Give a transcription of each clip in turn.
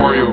for you.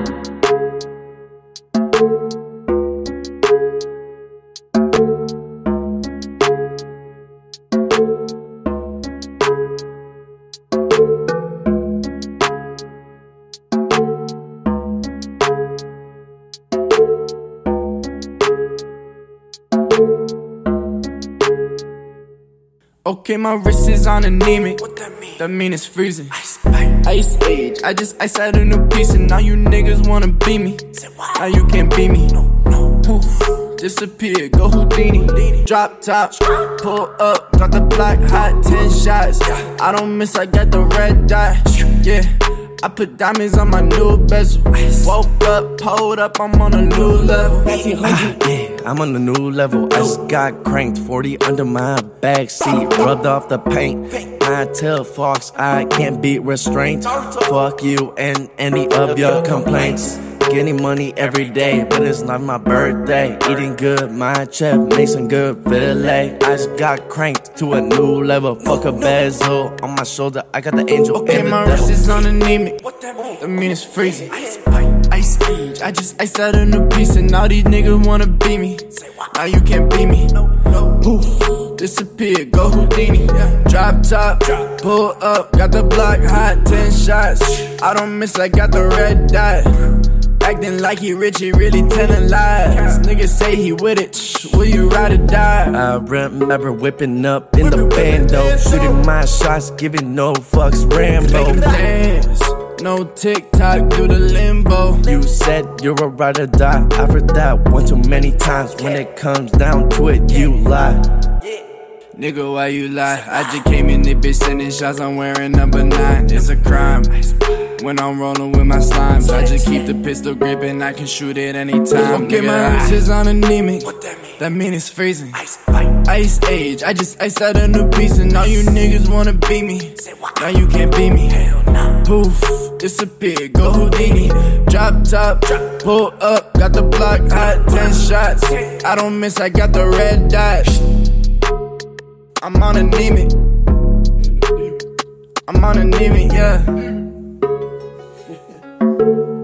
Okay, my wrist is on anemic. What that mean? That mean it's freezing. Ice age. I just iced out a new piece and now you niggas wanna be me. Now you can't be me. Poof, disappear, go Houdini. Drop top, pull up, got the black hot 10 shots. I don't miss, I got the red dot. Yeah, I put diamonds on my new bezel. Woke up, pulled up, I'm on a new level. Yeah, I'm on a new level. I just got cranked, 40 under my back seat, rubbed off the paint. I tell Fox I can't be restrained. Fuck you and any of your complaints. Getting money every day, but it's not my birthday. Eating good, my chef makes some good filet. I just got cranked to a new level. Fuck a bezel on my shoulder, I got the angel. Okay, and the my devil. wrist is on anemic. That mean it's freezing. Ice age. I just iced out a new piece and now these niggas wanna be me. Now you can't be me. Poof, disappear, go Houdini. Drop top, pull up, got the block hot, 10 shots. I don't miss, I got the red dot. Acting like he rich, he really telling lies. Niggas say he with it, will you ride or die? I remember whipping up in the bando, shooting my shots, giving no fucks, Rambo. Dance, no TikTok through the limbo. You said you're a ride or die. I've heard that one too many times. When it comes down to it, you lie. Nigga, why you lie? I just came in this bitch sending shots, I'm wearing number 9. It's a crime when I'm rolling with my slimes. I just keep the pistol grip and I can shoot it anytime. Okay, my wrist is on anemic. That mean it's freezing. Ice age. I just iced out a new piece and now you niggas wanna be me. Now you can't be me. Poof, disappear, go Houdini. Drop top, pull up, got the block hot, 10 shots. I don't miss, I got the red dot. I'm on anemic. I'm on anemic, yeah.